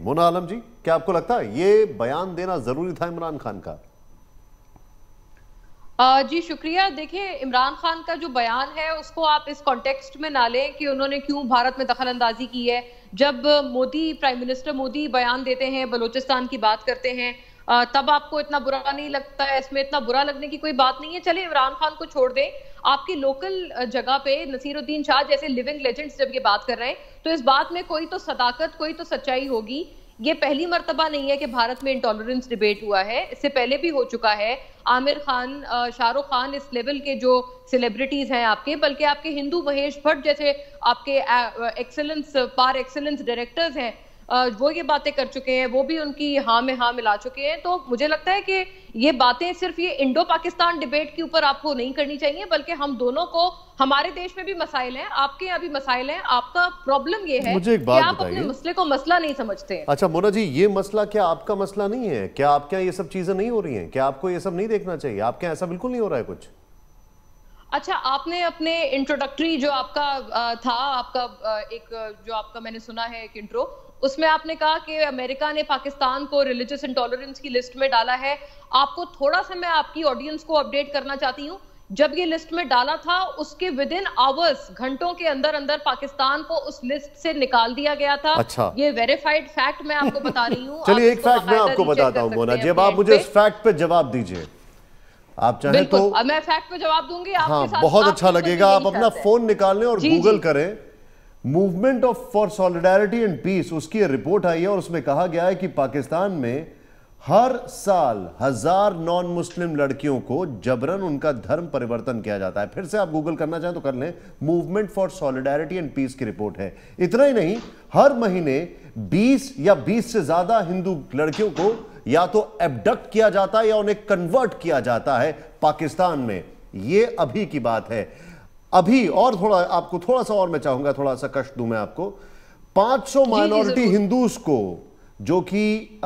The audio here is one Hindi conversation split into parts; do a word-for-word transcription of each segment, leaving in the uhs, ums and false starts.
मोना आलम जी, क्या आपको लगता है ये बयान देना जरूरी था इमरान खान का? जी शुक्रिया। देखिए, इमरान खान का जो बयान है उसको आप इस कॉन्टेक्स्ट में ना लें कि उन्होंने क्यों भारत में दखल अंदाजी की है। जब मोदी, प्राइम मिनिस्टर मोदी बयान देते हैं, बलूचिस्तान की बात करते हैं, तब आपको इतना बुरा नहीं लगता है। इसमें इतना बुरा लगने की कोई बात नहीं है। चलिए इमरान खान को छोड़ दें, आपकी लोकल जगह पे नसीरुद्दीन शाह जैसे लिविंग लेजेंड्स जब ये बात कर रहे हैं तो इस बात में कोई तो सदाकत, कोई तो सच्चाई होगी। ये पहली मर्तबा नहीं है कि भारत में इंटॉलरेंस डिबेट हुआ है, इससे पहले भी हो चुका है। आमिर खान, शाहरुख खान, इस लेवल के जो सेलिब्रिटीज हैं आपके, बल्कि आपके हिंदू महेश भट्ट जैसे आपके एक्सेलेंस, पार एक्सेलेंस डायरेक्टर्स हैं, वो ये बातें कर चुके हैं, वो भी उनकी हाँ में हाँ मिला चुके हैं। तो मुझे लगता है कि ये बातें सिर्फ ये इंडो पाकिस्तान डिबेट के ऊपर आपको नहीं करनी चाहिए, बल्कि हम दोनों को, हमारे देश में भी मसाइल हैं, आपके यहाँ भी मसाइल हैं। आपका प्रॉब्लम ये है कि आप अपने मसले को मसला नहीं समझते हैं। अच्छा मोना जी, ये मसला क्या आपका मसला नहीं है? क्या आपके यहाँ ये सब चीजें नहीं हो रही हैं? क्या आपको ये सब नहीं देखना चाहिए? आपके यहाँ ऐसा बिल्कुल नहीं हो रहा है कुछ? अच्छा, आपने अपने इंट्रोडक्टरी जो आपका था, आपका एक जो आपका मैंने सुना है एक इंट्रो, उसमें आपने कहा कि अमेरिका ने पाकिस्तान को रिलीजियस इंटॉलरेंस की लिस्ट में डाला है। आपको थोड़ा सा मैं आपकी ऑडियंस को अपडेट करना चाहती हूँ। जब ये लिस्ट में डाला था उसके विद इन आवर्स, घंटों के अंदर अंदर पाकिस्तान को उस लिस्ट से निकाल दिया गया था। अच्छा। ये वेरीफाइड फैक्ट मैं आपको बता रही हूँ। चलिए एक फैक्ट मैं आपको बताता हूँ मोना, जब आप मुझे इस फैक्ट पे जवाब दीजिए, आप चाहें तो मैं फैक्ट पे जवाब दूंगी। हाँ, बहुत अच्छा लगेगा। आप अपना फोन निकाल लें और गूगल करें movement of for solidarity and peace, उसकी रिपोर्ट आई है और उसमें कहा गया है कि पाकिस्तान में हर साल हजार नॉन मुस्लिम लड़कियों को जबरन उनका धर्म परिवर्तन किया जाता है। फिर से आप गूगल करना चाहें तो कर लें, movement for solidarity and peace की रिपोर्ट है। इतना ही नहीं, हर महीने बीस या बीस से ज्यादा हिंदू लड़कियों को या तो एबडक्ट किया जाता है या उन्हें कन्वर्ट किया जाता है पाकिस्तान में। यह अभी की बात है, अभी। और थोड़ा आपको थोड़ा सा और मैं चाहूंगा, थोड़ा सा कष्ट दूं मैं आपको। पांच सौ माइनॉरिटी हिंदूज को, जो कि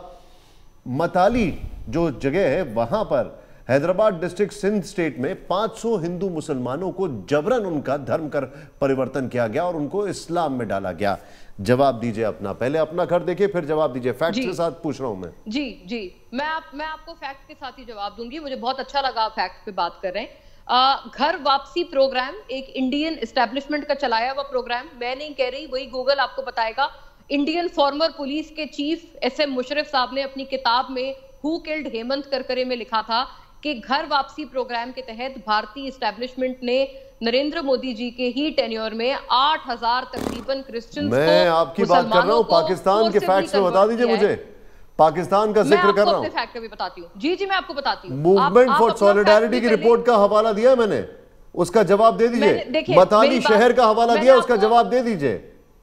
मताली जो जगह है वहां पर हैदराबाद डिस्ट्रिक्ट सिंध स्टेट में पांच सौ हिंदू मुसलमानों को जबरन उनका धर्म कर परिवर्तन किया गया और उनको इस्लाम में डाला गया। जवाब दीजिए अपना, पहले अपना घर देखिए फिर जवाब दीजिए। फैक्ट के साथ पूछ रहा हूं मैं। जी जी, मैं आप मैं आपको फैक्ट के साथ ही जवाब दूंगी। मुझे बहुत अच्छा लगा आप फैक्ट पे बात कर रहे हैं। Uh, घर वापसी प्रोग्राम एक इंडियन एस्टेब्लिशमेंट का चलाया हुआ प्रोग्राम, मैं नहीं कह रही, वही गूगल आपको बताएगा। इंडियन फॉर्मर पुलिस के चीफ एस एम मुशर्रफ साहब ने अपनी किताब में हु किल्ड हेमंत करकरे में लिखा था कि घर वापसी प्रोग्राम के तहत भारतीय एस्टेब्लिशमेंट ने नरेंद्र मोदी जी के ही टेन्योर में आठ हजार तकरीबन क्रिश्चियंस को, मैं आपकी बात कर रहा हूं, पाकिस्तान के फैक्ट्स में बता दीजिए मुझे। पाकिस्तान का जिक्र कर रहा हूं। फैक्ट भी बताती हूं। जी जी, मैं आपको बताती हूं। मूवमेंट फॉर सॉलिडारिटी की रिपोर्ट का हवाला दिया है मैंने, उसका जवाब दे दीजिए। मताली शहर का हवाला दिया, उसका जवाब दे दीजिए।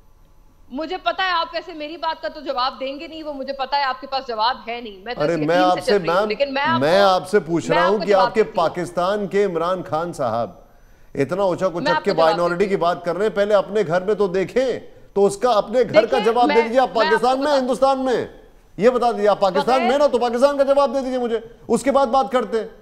मुझे पता है आप वैसे मेरी बात का तो जवाब देंगे नहीं, वो मुझे पता है आपके पास जवाब है नहीं। मैं अरे मैं आपसे मैम मैं आपसे पूछ रहा हूं कि आपके पाकिस्तान के इमरान खान साहब इतना ऊंचा कुचक के माइनॉरिटी की बात कर रहे हैं, पहले अपने घर में तो देखें, तो उसका अपने घर का जवाब दे दीजिए। आप पाकिस्तान में, हिंदुस्तान में, ये बता दीजिए। आप पाकिस्तान में ना, तो पाकिस्तान का जवाब दे दीजिए मुझे, उसके बाद बात करते हैं।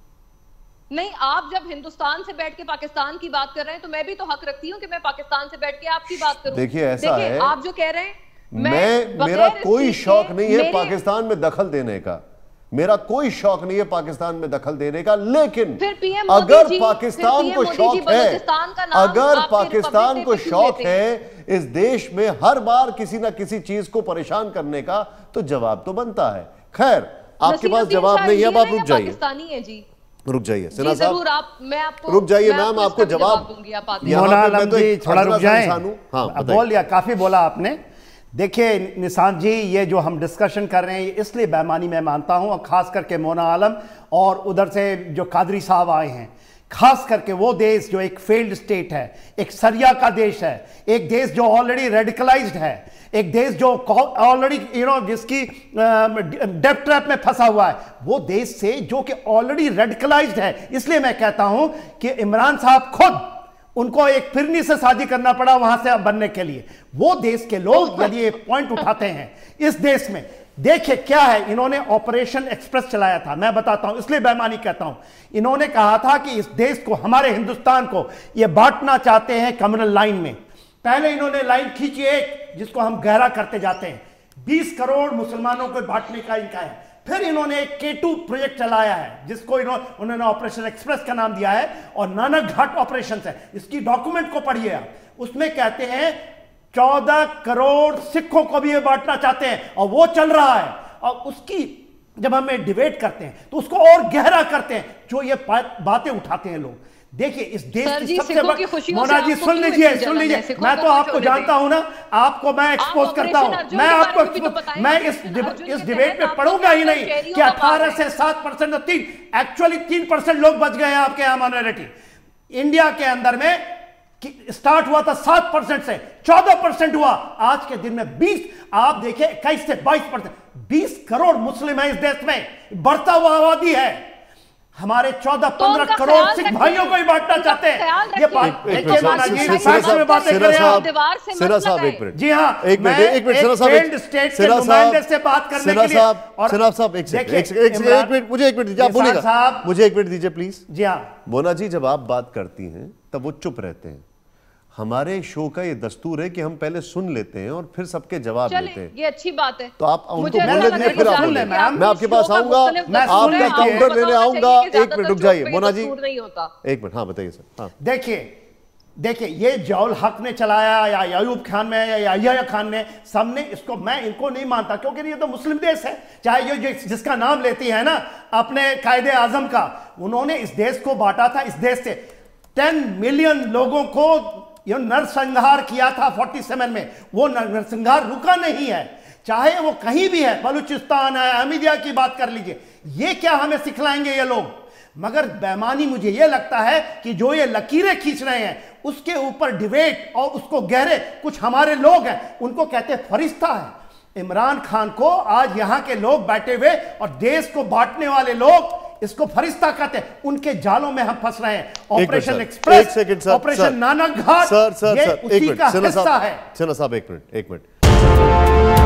नहीं, आप जब हिंदुस्तान से बैठ के पाकिस्तान की बात कर रहे हैं तो मैं भी तो हक रखती हूं कि मैं पाकिस्तान से बैठ के आपकी बात करूं। देखिए ऐसा है, आप जो कह रहे हैं, मैं, मैं मेरा कोई शौक नहीं है पाकिस्तान में दखल देने का, मेरा कोई शौक नहीं है पाकिस्तान में दखल देने का, लेकिन अगर पाकिस्तान को शौक है, अगर पाकिस्तान को शौक है इस देश में हर बार किसी ना किसी चीज को परेशान करने का, तो जवाब तो बनता है। खैर, आपके पास जवाब नहीं है, अब आप रुक जाइए, जी रुक जाइए सिन्हा साहब, आप मैं आपको रुक जाइए मैम, आपको जवाब दूंगी। मोना आलम जी थोड़ा रुक जाएं। हाँ, बोल लिया, काफी बोला आपने। देखिए निशांत जी, ये जो हम डिस्कशन कर रहे हैं इसलिए बेईमानी मैं मानता हूं, और खास करके मोना आलम और उधर से जो कादरी साहब आए हैं, खास करके वो देश जो एक फेल्ड स्टेट है, एक सरिया का देश है, एक देश जो ऑलरेडी रेडिकलाइज्ड है, एक देश जो ऑलरेडी यू नो जिसकी डेप्थ ट्रैप में फंसा हुआ है, वो देश से जो कि ऑलरेडी रेडिकलाइज्ड है। इसलिए मैं कहता हूं कि इमरान साहब खुद, उनको एक फिरनी से शादी करना पड़ा वहां से बनने के लिए। वो देश के लोग यदि ये पॉइंट उठाते हैं इस देश में, देखिए क्या है, इन्होंने ऑपरेशन एक्सप्रेस चलाया था, मैं बताता हूं, इसलिए बेईमानी कहता हूं। इन्होंने कहा था कि इस देश को, हमारे हिंदुस्तान को ये बांटना चाहते हैं कम्युनल लाइन में। पहले इन्होंने लाइन खींची एक, जिसको हम गहरा करते जाते हैं, बीस करोड़ मुसलमानों को बांटने का इनका है। फिर इन्होंने एक के टू प्रोजेक्ट चलाया है जिसको इन्होंने उन्होंने ऑपरेशन एक्सप्रेस का नाम दिया है और नानक घाट ऑपरेशन है। इसकी डॉक्यूमेंट को पढ़िए आप, उसमें कहते हैं चौदह करोड़ सिखों को भी ये बांटना चाहते हैं और वो चल रहा है। और उसकी जब हमें डिबेट करते हैं तो उसको और गहरा करते हैं जो ये बातें उठाते हैं लोग। देखिए इस देश की सबसे बड़ी, मोना जी सुन लीजिए सुन लीजिए, मैं तो आपको जानता हूं ना, आपको मैं एक्सपोज करता हूं, मैं आपको मैं इस इस डिबेट में पढ़ूंगा ही नहीं कि अठारह से सात परसेंट तीन एक्चुअली तीन परसेंट लोग बच गए हैं आपके यहां माइनॉरिटी। इंडिया के अंदर में स्टार्ट हुआ था सात परसेंट से चौदह परसेंट हुआ, आज के दिन में बीस, आप देखिए इक्कीस से बाईस परसेंट, बीस करोड़ मुस्लिम है इस देश में, बढ़ता हुआ आबादी है। हमारे चौदह पंद्रह करोड़ सिख भाइयों को ही बांटना चाहते हैं। ये बात देखिए मोना जी, में बातें करें आप। सिरा साहब एक मिनट, जी हाँ, एक मिनट एक मिनट सिरा साहब, स्टेट के नुमाइंदे से बात करने के लिए। और सिरा साहब एक एक मिनट, मुझे एक मिनट दीजिए, आप बोलिएगा, मुझे एक मिनट दीजिए प्लीज। जी हाँ मोना जी, जब आप बात करती हैं तब वो चुप रहते हैं। हमारे शो का ये दस्तूर है कि हम पहले सुन लेते हैं और फिर सबके जवाब लेते हैं। ये अच्छी बात है, तो आप उनको बोलने दीजिए, फिर आप बोलें। मैं आपके पास आऊंगा, आपका काउंटर लेने आऊंगा। एक मिनट रुक जाइए मोना जी, एक मिनट। हाँ बताइए सर। हाँ देखिए देखिए ये जौल हक ने चलाया या अयूब खान में या याह्या खान ने, सबने इसको, मैं इनको नहीं मानता क्योंकि ये तो मुस्लिम देश है। चाहे ये जिसका नाम लेती है ना अपने कायदे आजम का, उन्होंने इस देश को बांटा था। इस देश से टेन मिलियन लोगों को ये नरसंहार किया था सैंतालीस में, वो नरसंहार रुका नहीं है, चाहे वो कहीं भी है, बलूचिस्तान है, अहमदिया की बात कर लीजिए। ये क्या हमें सिखलाएंगे ये लोग? मगर बेमानी मुझे ये लगता है कि जो ये लकीरें खींच रहे हैं उसके ऊपर डिबेट और उसको गहरे, कुछ हमारे लोग हैं उनको कहते हैं फरिश्ता है। इमरान खान को आज यहां के लोग बैठे हुए और देश को बांटने वाले लोग इसको फरिश्ता कहते हैं, उनके जालों में हम फंस रहे हैं। Operation express, operation Nanak Ghat, sir sir ये उसी का हिस्सा है। सिन्हा साहब एक मिनट एक मिनट